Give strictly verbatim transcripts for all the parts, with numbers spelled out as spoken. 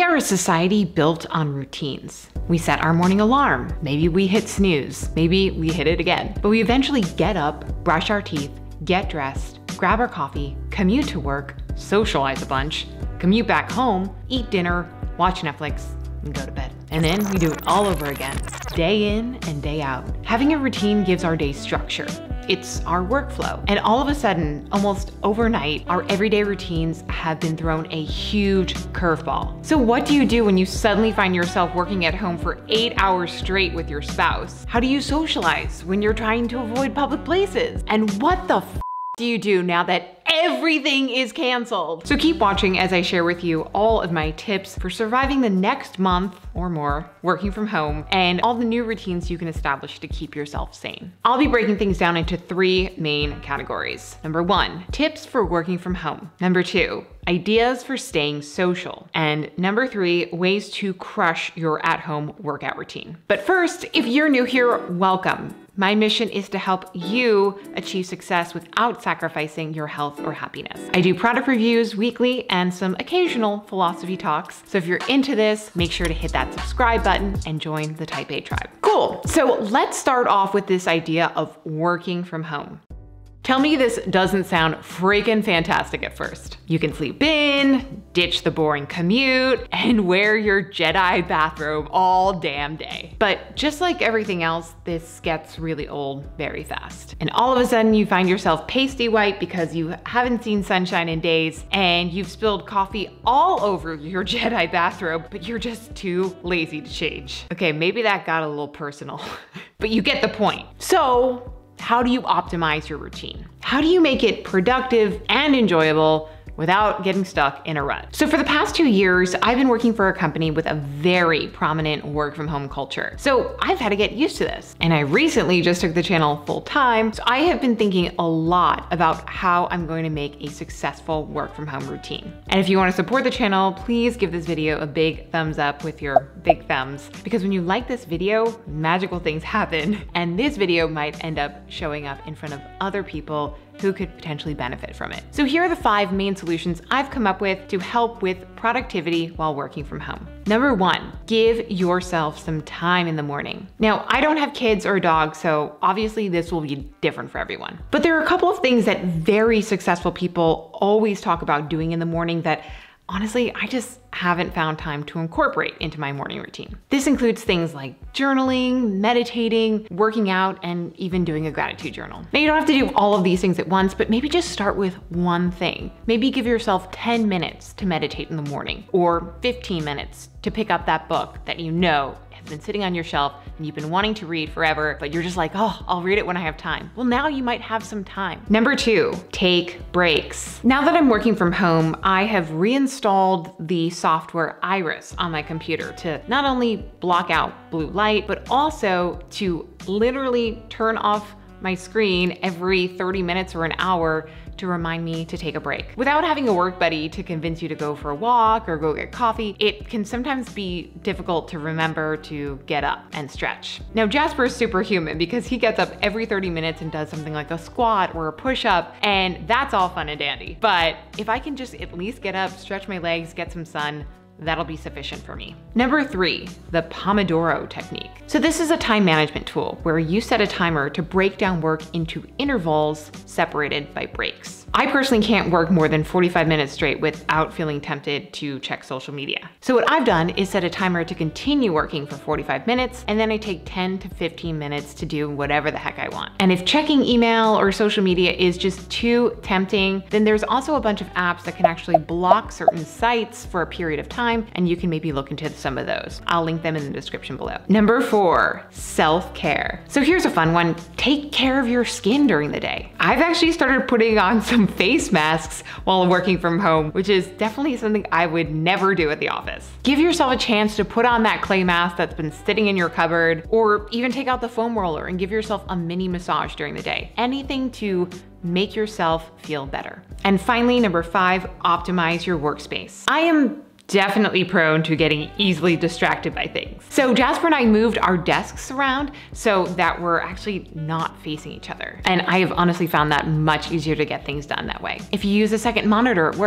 are a society built on routines. We set our morning alarm, maybe we hit snooze, maybe we hit it again, but we eventually get up, brush our teeth, get dressed, grab our coffee, commute to work, socialize a bunch, commute back home, eat dinner, watch Netflix, and go to bed. And then we do it all over again, day in and day out. Having a routine gives our day structure. It's our workflow. And all of a sudden, almost overnight, our everyday routines have been thrown a huge curveball. So what do you do when you suddenly find yourself working at home for eight hours straight with your spouse? How do you socialize when you're trying to avoid public places? And what the f do you do now that everything is canceled? So keep watching as I share with you all of my tips for surviving the next month or more working from home and all the new routines you can establish to keep yourself sane. I'll be breaking things down into three main categories. Number one, tips for working from home. Number two, ideas for staying social. And number three, ways to crush your at-home workout routine. But first, if you're new here, welcome. My mission is to help you achieve success without sacrificing your health or happiness. I do product reviews weekly and some occasional philosophy talks. So if you're into this, make sure to hit that subscribe button and join the Type A tribe. Cool. So let's start off with this idea of working from home. Tell me this doesn't sound freaking fantastic at first. You can sleep in, ditch the boring commute, and wear your Jedi bathrobe all damn day. But just like everything else, this gets really old very fast. And all of a sudden you find yourself pasty white because you haven't seen sunshine in days and you've spilled coffee all over your Jedi bathrobe, but you're just too lazy to change. Okay, maybe that got a little personal, but you get the point. So, how do you optimize your routine? How do you make it productive and enjoyable without getting stuck in a rut? So for the past two years, I've been working for a company with a very prominent work from home culture. So I've had to get used to this. And I recently just took the channel full time. So I have been thinking a lot about how I'm going to make a successful work from home routine. And if you want to support the channel, please give this video a big thumbs up with your big thumbs, because when you like this video, magical things happen. And this video might end up showing up in front of other people who could potentially benefit from it. So here are the five main solutions I've come up with to help with productivity while working from home. Number one, give yourself some time in the morning. Now, I don't have kids or dogs, so obviously this will be different for everyone. But there are a couple of things that very successful people always talk about doing in the morning that honestly, I just haven't found time to incorporate into my morning routine. This includes things like journaling, meditating, working out, and even doing a gratitude journal. Now, you don't have to do all of these things at once, but maybe just start with one thing. Maybe give yourself ten minutes to meditate in the morning, or fifteen minutes to pick up that book that you know has been sitting on your shelf and you've been wanting to read forever, but you're just like, oh, I'll read it when I have time. Well, now you might have some time. Number two, take breaks. Now that I'm working from home, I have reinstalled the software Iris on my computer to not only block out blue light, but also to literally turn off my screen every thirty minutes or an hour to remind me to take a break. Without having a work buddy to convince you to go for a walk or go get coffee, it can sometimes be difficult to remember to get up and stretch. Now, Jasper is superhuman because he gets up every thirty minutes and does something like a squat or a push-up, and that's all fun and dandy. But if I can just at least get up, stretch my legs, get some sun, that'll be sufficient for me. Number three, the Pomodoro technique. So this is a time management tool where you set a timer to break down work into intervals separated by breaks. I personally can't work more than forty-five minutes straight without feeling tempted to check social media. So what I've done is set a timer to continue working for forty-five minutes, and then I take ten to fifteen minutes to do whatever the heck I want. And if checking email or social media is just too tempting, then there's also a bunch of apps that can actually block certain sites for a period of time, and you can maybe look into some of those. I'll link them in the description below. Number four, self-care. So here's a fun one. Take care of your skin during the day. I've actually started putting on some face masks while working from home, which is definitely something I would never do at the office. Give yourself a chance to put on that clay mask that's been sitting in your cupboard, or even take out the foam roller and give yourself a mini massage during the day. Anything to make yourself feel better. And finally, number five, optimize your workspace. I am definitely prone to getting easily distracted by things. So Jasper and I moved our desks around so that we're actually not facing each other. And I have honestly found that much easier to get things done that way. If you use a second monitor at work,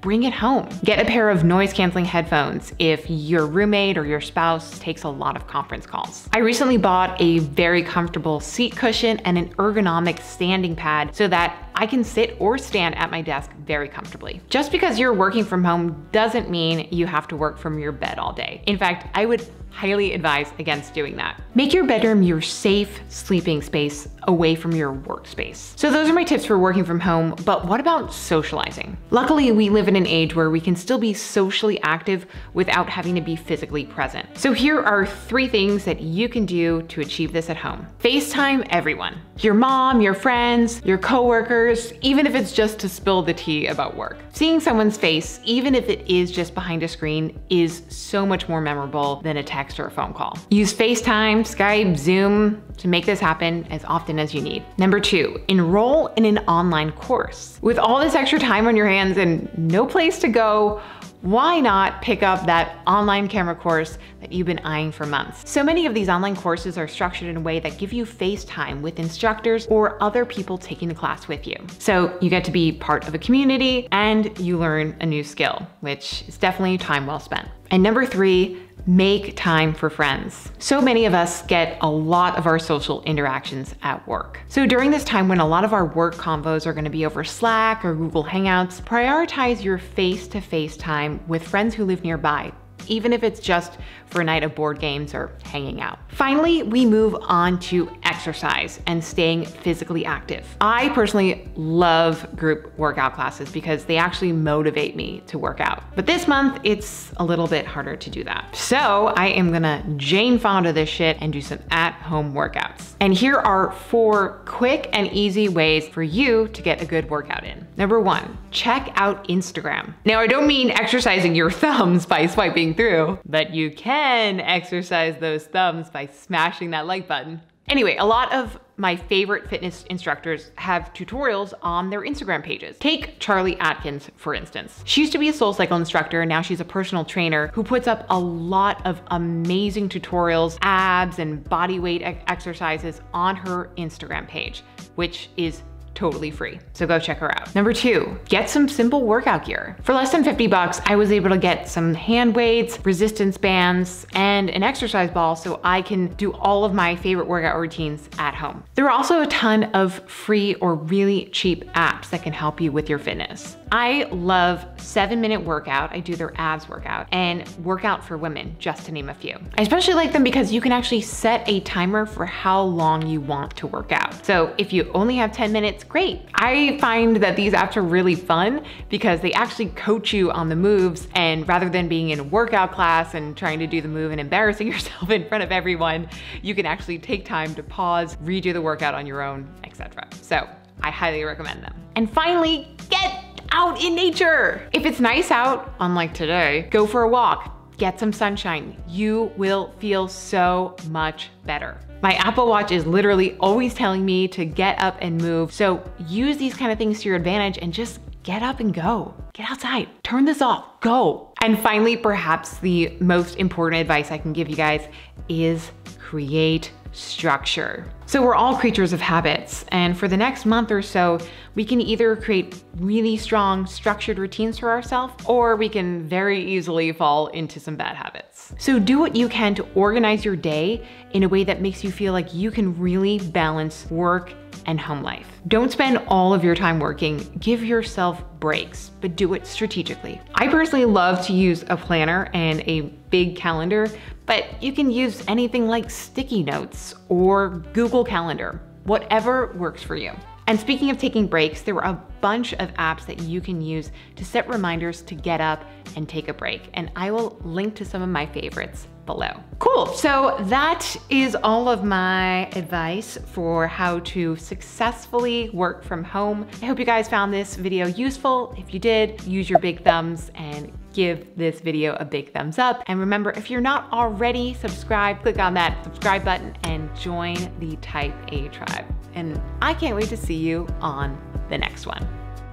bring it home. Get a pair of noise canceling headphones if your roommate or your spouse takes a lot of conference calls. I recently bought a very comfortable seat cushion and an ergonomic standing pad so that I can sit or stand at my desk very comfortably. Just because you're working from home doesn't mean you have to work from your bed all day. In fact, I would highly advise against doing that. Make your bedroom your safe sleeping space away from your workspace. So those are my tips for working from home, but what about socializing? Luckily, we live in an age where we can still be socially active without having to be physically present. So here are three things that you can do to achieve this at home. FaceTime everyone. Your mom, your friends, your coworkers, even if it's just to spill the tea about work. Seeing someone's face, even if it is just behind a screen, is so much more memorable than a text or a phone call. Use FaceTime, Skype, Zoom to make this happen as often as you need. Number two, enroll in an online course. With all this extra time on your hands and no place to go, why not pick up that online camera course that you've been eyeing for months? So many of these online courses are structured in a way that give you face time with instructors or other people taking the class with you. So you get to be part of a community and you learn a new skill, which is definitely time well spent. And number three, make time for friends. So many of us get a lot of our social interactions at work. So during this time when a lot of our work convos are gonna be over Slack or Google Hangouts, prioritize your face-to-face time with friends who live nearby, even if it's just for a night of board games or hanging out. Finally, we move on to exercise and staying physically active. I personally love group workout classes because they actually motivate me to work out. But this month, it's a little bit harder to do that. So I am gonna Jane Fonda this shit and do some at-home workouts. And here are four quick and easy ways for you to get a good workout in. Number one, check out Instagram. Now, I don't mean exercising your thumbs by swiping through, but you can exercise those thumbs by smashing that like button. Anyway, a lot of my favorite fitness instructors have tutorials on their Instagram pages. Take Charlie Atkins, for instance. She used to be a SoulCycle instructor, and now she's a personal trainer who puts up a lot of amazing tutorials, abs and body weight exercises on her Instagram page, which is totally free. So go check her out. Number two, get some simple workout gear. For less than fifty bucks, I was able to get some hand weights, resistance bands, and an exercise ball so I can do all of my favorite workout routines at home. There are also a ton of free or really cheap apps that can help you with your fitness. I love Seven Minute Workout. I do their abs workout, and Workout for Women, just to name a few. I especially like them because you can actually set a timer for how long you want to work out. So if you only have ten minutes, great. I find that these apps are really fun because they actually coach you on the moves, and rather than being in a workout class and trying to do the move and embarrassing yourself in front of everyone, you can actually take time to pause, redo the workout on your own, et cetera. So I highly recommend them. And finally, get out in nature. If it's nice out, unlike today, go for a walk, get some sunshine. You will feel so much better. My Apple Watch is literally always telling me to get up and move. So use these kind of things to your advantage and just get up and go. Get outside, turn this off, go. And finally, perhaps the most important advice I can give you guys is create structure. So we're all creatures of habits, and for the next month or so, we can either create really strong structured routines for ourselves, or we can very easily fall into some bad habits. So do what you can to organize your day in a way that makes you feel like you can really balance work and home life. Don't spend all of your time working. Give yourself breaks, but do it strategically. I personally love to use a planner and a big calendar, but you can use anything like sticky notes or Google Calendar, whatever works for you. And speaking of taking breaks, there are a bunch of apps that you can use to set reminders to get up and take a break. And I will link to some of my favorites below. Cool, so that is all of my advice for how to successfully work from home. I hope you guys found this video useful. If you did, use your big thumbs and give this video a big thumbs up. And remember, if you're not already subscribed, click on that subscribe button and join the Type A tribe. And I can't wait to see you on the next one.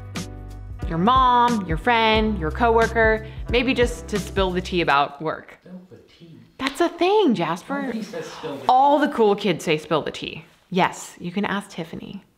Your mom, your friend, your coworker, maybe just to spill the tea about work. Spill the tea? That's a thing, Jasper. Nobody says spill the tea. All the cool kids say spill the tea. Yes, you can ask Tiffany.